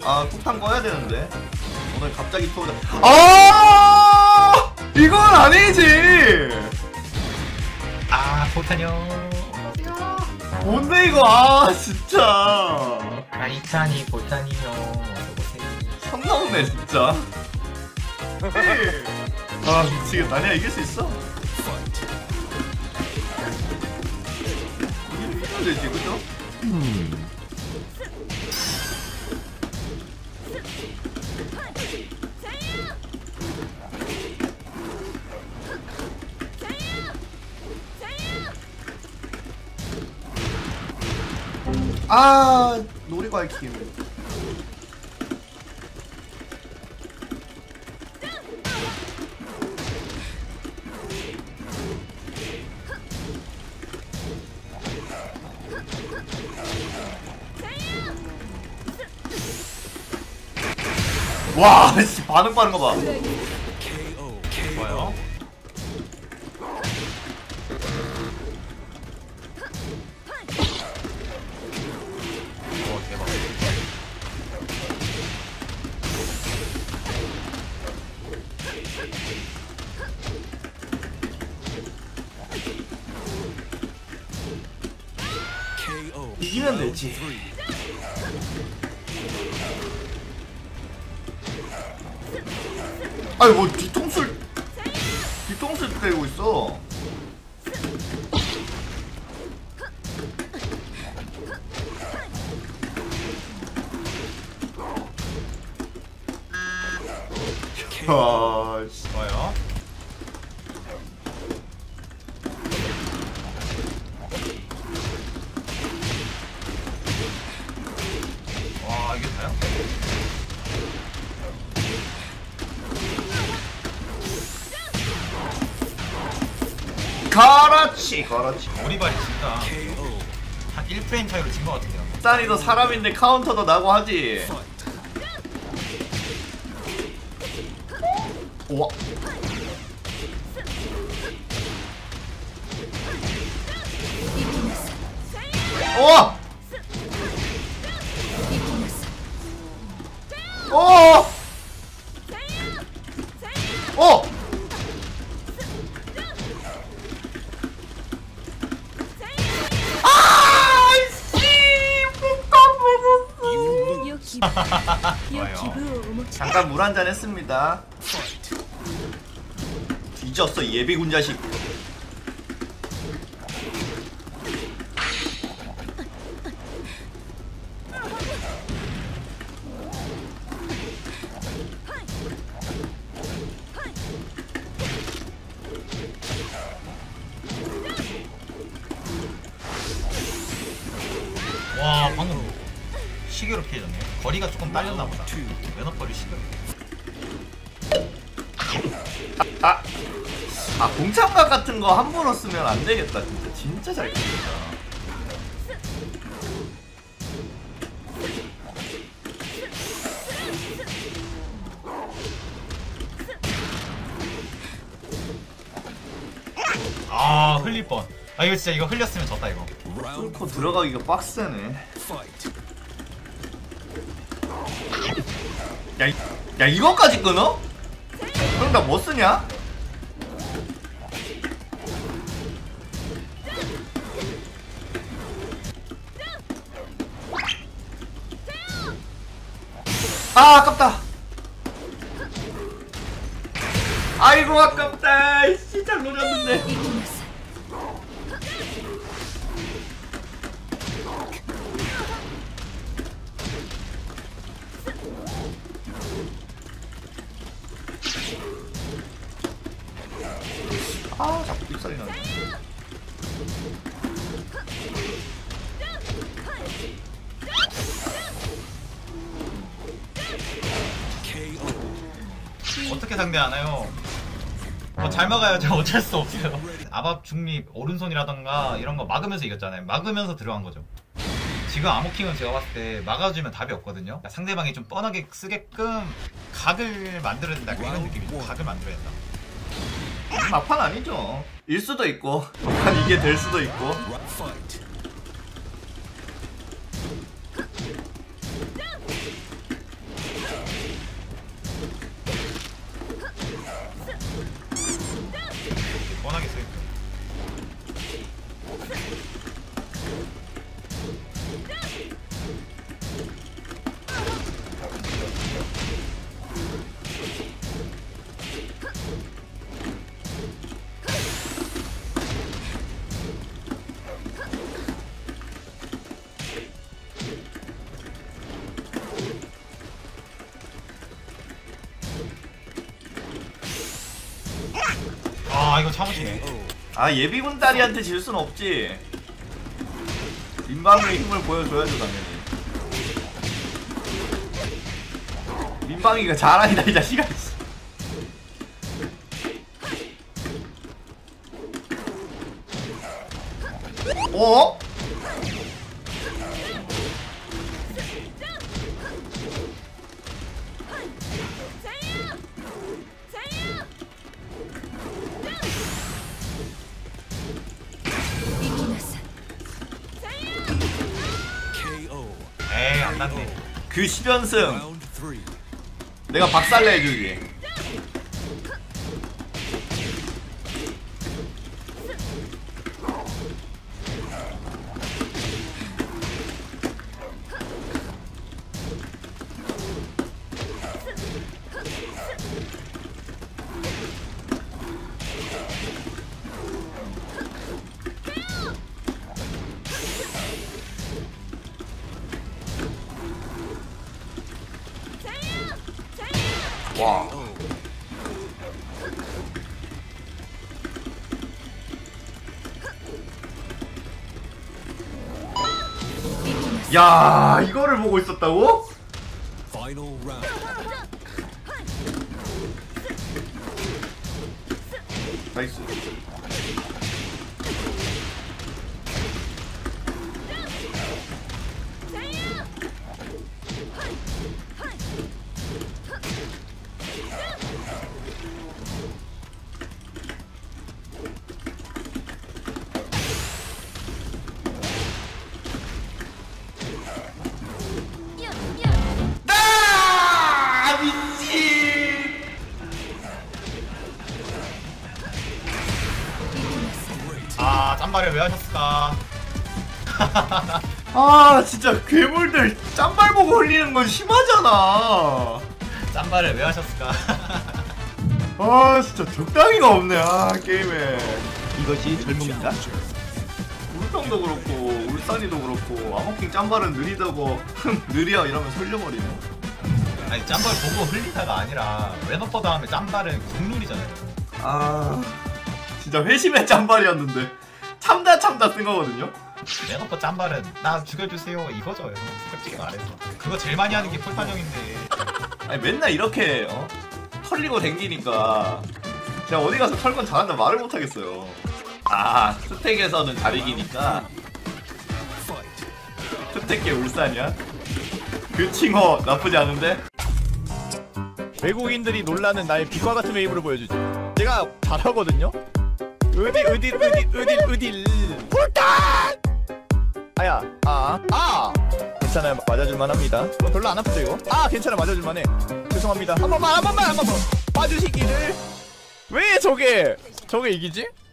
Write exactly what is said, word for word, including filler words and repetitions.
아 폭탄 꺼야 되는데 오늘 갑자기 터져. 아 이건 아니지. 아 포탄이요. 뭔데 이거. 아 진짜 타이탄이 포탄이요. 선 나오네 진짜. 아 미치겠다. 아니야 이길 수 있어. 이기면 되지 그죠? 음. 아 놀이과일 킴. 와, 씨, 반응 빠른 거 봐. 좋아요. 오, 대박. 이기면 되지. 아니 뭐 뒤통수를 뒤통수를 때리고 있어. 아, 좋아요. 와 이게 다요? 그렇지, 그렇지. 오리발이 진짜 한 일 프레임 차이로 진 것 같은데요. 짠이도 사람인데 카운터도 나고 하지. 우와. 우와. 오! 오! 아! 씨! 좋아요. 잠깐 물 한잔 했습니다. 뒤졌어 예비군 자식. 와 방금 시계로 피해졌네. 거리가 조금 딸렸나보다. 면허벌이 시계로. 아, 아 공창각 같은 거 한 번로 쓰면 안 되겠다. 진짜 진짜 잘 끌린다. 아 흘릴 뻔. 아 이거 진짜 이거 흘렸으면 졌다 이거. 뚫고 들어가기가 빡세네. 야, 이, 야 이거까지 끊어? 그럼 나 뭐 쓰냐? 아 아깝다. 아이고 아깝다. 진짜 노렸는데. 아 자꾸 삑사리 나네. 어떻게 상대하나요? 뭐 잘 막아야죠. 어쩔 수 없어요. 아밥 중립 오른손이라던가 이런 거 막으면서 이겼잖아요. 막으면서 들어간 거죠. 지금 아모킹은 제가 봤을 때 막아주면 답이 없거든요. 상대방이 좀 뻔하게 쓰게끔 각을 만들어야 된다. 이런 느낌이죠. 각을 만들어야 된다. 막판 아니죠. 일 수도 있고 막판 이게 될 수도 있고. 아 이거 참으시네. 아 예비군다리한테 질 순 없지. 민방위의 힘을 보여줘야죠 당연히. 민방위가 자랑이다 이 자식아. 어? 에이 안 났네. 그 십 연승 내가 박살내 해주지. 와. 야, 이거를 보고 있었다고? 나이스. 아 짬발을 왜 하셨을까? 아 진짜 괴물들 짬발 보고 흘리는 건 심하잖아. 짬발을 왜 하셨을까? 아 진짜 적당히가 없네. 아 게임에. 이것이 젊음인가? 울평도 그렇고 울산이도 그렇고 아머킹 짬발은 느리다고 느려 이러면 설려버리네. 아니 짬발 보고 흘리다가 아니라 왼어퍼 다음에 짬발은 국룰이잖아요. 아 진짜 회심의 짬발이었는데 참다 참다 쓴 거거든요. 왼어퍼 짬발은 나 죽여주세요 이거죠 여러분. 솔직히 말해서 그거 제일 많이 하는 게 폴탄형인데. 아니 맨날 이렇게 어? 털리고 댕기니까 제가 어디 가서 털건 잘한다 말을 못하겠어요. 아 스택에서는 잘 이기니까. 스택계 울산이야? 그 칭호 나쁘지 않은데? 외국인들이 놀라는 나의 빛과 같은 웨이브를 보여주지. 제가 잘하거든요. 어디 어디 어디 어디 어디 홀탄! 아야 아 아 괜찮아요. 맞아줄만 합니다. 어, 별로 안 아프죠 이거? 아 괜찮아 맞아줄만해. 죄송합니다. 한 번만 한 번만 한 번만 봐주시기를. 왜 저게 저게 이기지?